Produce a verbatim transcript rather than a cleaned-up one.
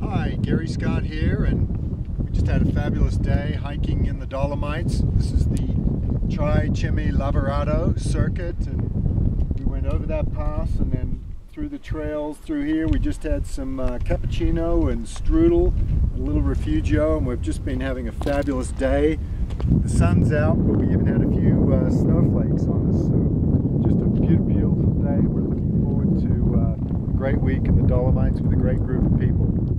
Hi, Gary Scott here, and we just had a fabulous day hiking in the Dolomites. This is the Tri Cime Lavorato circuit, and we went over that pass and then through the trails through here. We just had some uh, cappuccino and strudel, a little refugio, and we've just been having a fabulous day. The sun's out, but we even had a few uh, snowflakes on us, so just a beautiful, beautiful day. We're looking forward to uh, a great week in the Dolomites with a great group of people.